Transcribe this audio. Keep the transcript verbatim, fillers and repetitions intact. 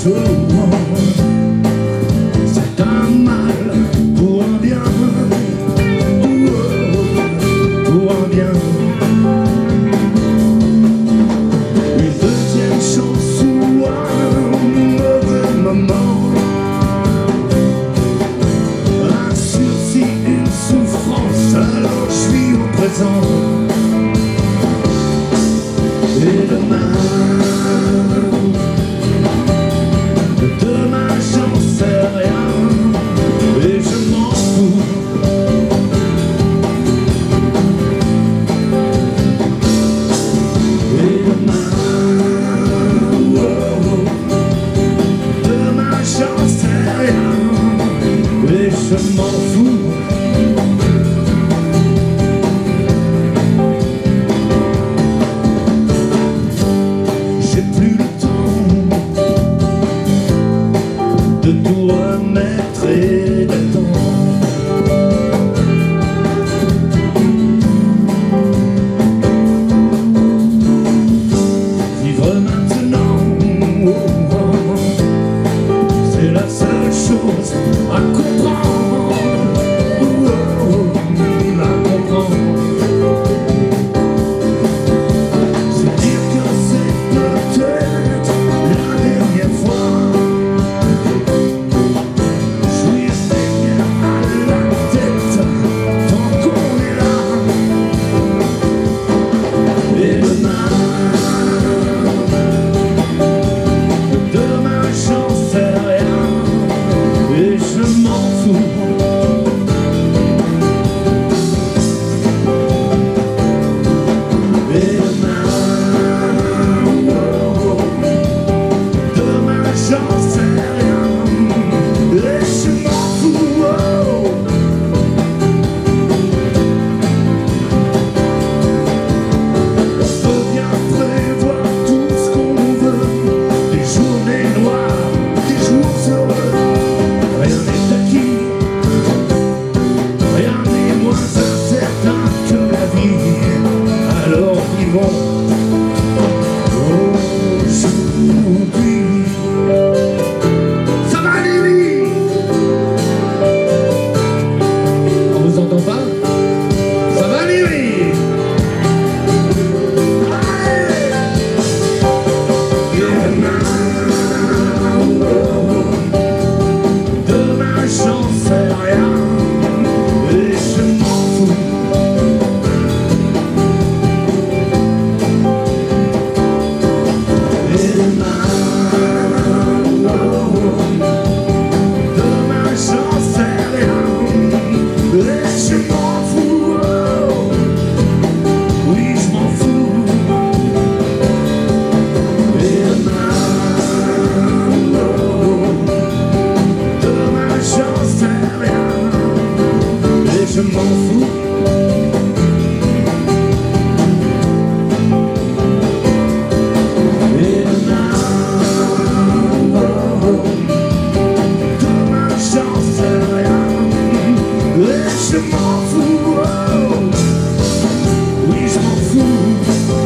souvent. C'est un mal pour un bien, oh, pour un bien. Une deuxième chance ou un mauvais moment, un sursis, une souffrance, alors je suis au présent. Et demain, demain j'en sais rien, et je m'en fous. Et demain, oh, oh, demain j'en sais rien, et je m'en fous. De tout remettre et d'attendre. Vivre maintenant, oh, oh, c'est la seule chose à comprendre, oh, oh, à comprendre. C'est dire que c'est peut-être la dernière fois. Je m'en fous. Et demain, oh, demain j'en sais rien, et je m'en fous, oh, oui je m'en fous.